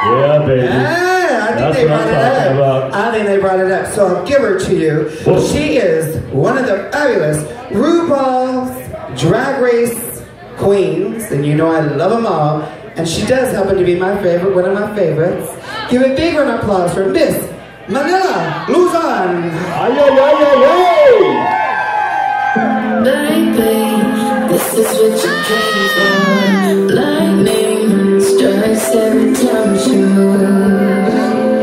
Yeah, baby. Yeah, I think they brought it up. So I'll give her to you. Whoa. She is one of the fabulous RuPaul's Drag Race queens, and you know I love them all. And she does happen to be my favorite, one of my favorites. Give a big round of applause for Miss Manila Luzon. Ay, ay, ay, ay, ay. Baby, this is what you came for. Lightning strikes every time she moves,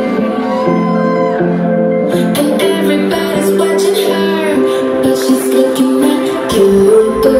and everybody's watching her, but she's looking at you.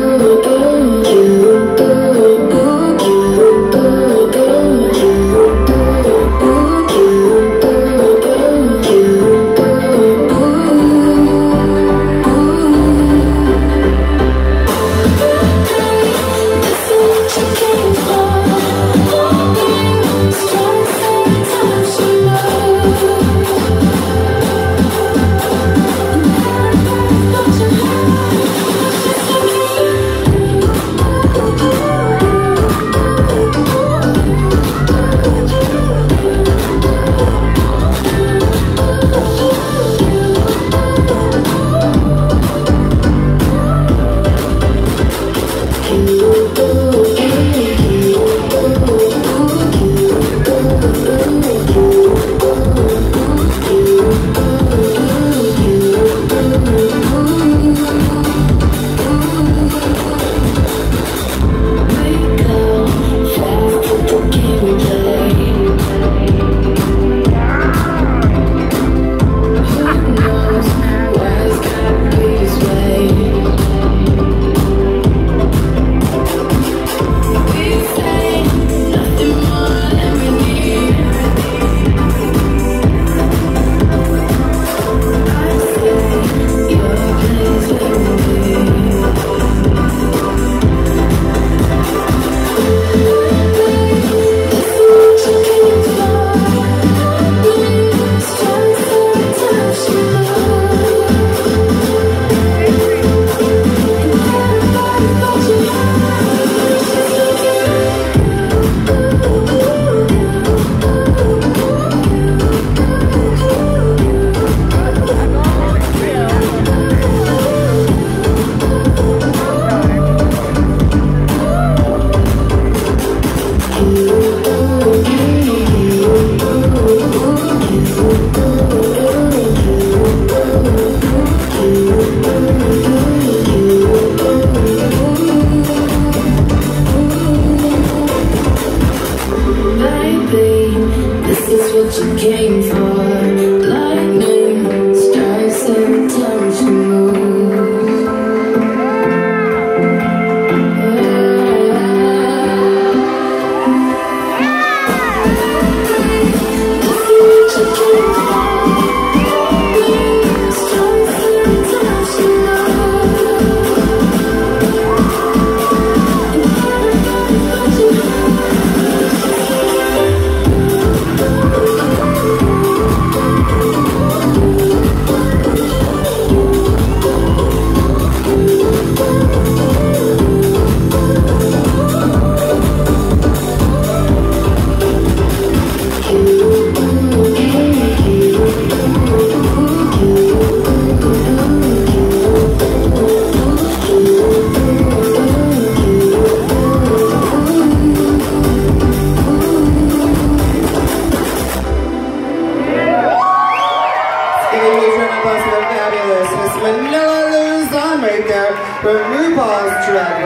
Manila Luzon right there from RuPaul's Drag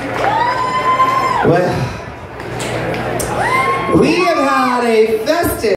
Race. Well, we have had a festive